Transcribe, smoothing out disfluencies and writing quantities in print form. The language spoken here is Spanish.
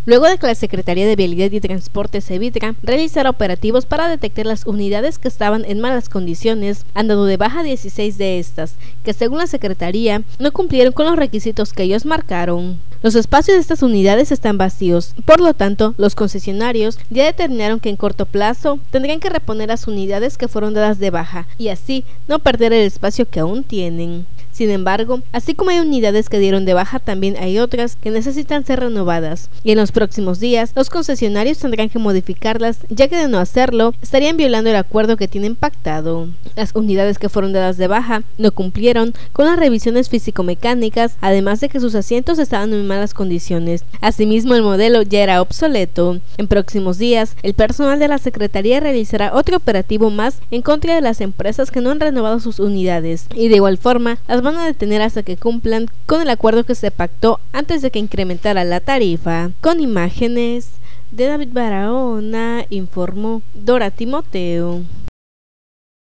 luego de que la Secretaría de Vialidad y Transporte Sevitra realizara operativos para detectar las unidades que estaban en malas condiciones. Han dado de baja 16 de estas, que según la Secretaría no cumplieron con los requisitos que ellos marcaron. Los espacios de estas unidades están vacíos, por lo tanto, los concesionarios ya determinaron que en corto plazo tendrán que reponer las unidades que fueron dadas de baja y así no perder el espacio que aún tienen. Sin embargo, así como hay unidades que dieron de baja, también hay otras que necesitan ser renovadas, y en los próximos días los concesionarios tendrán que modificarlas, ya que de no hacerlo estarían violando el acuerdo que tienen pactado. Las unidades que fueron dadas de baja no cumplieron con las revisiones físico-mecánicas, además de que sus asientos estaban en malas condiciones. Asimismo, el modelo ya era obsoleto. En próximos días, el personal de la Secretaría realizará otro operativo más en contra de las empresas que no han renovado sus unidades, y de igual forma las van a detener hasta que cumplan con el acuerdo que se pactó antes de que incrementara la tarifa. Con imágenes de David Barahona, informó Dora Timoteo.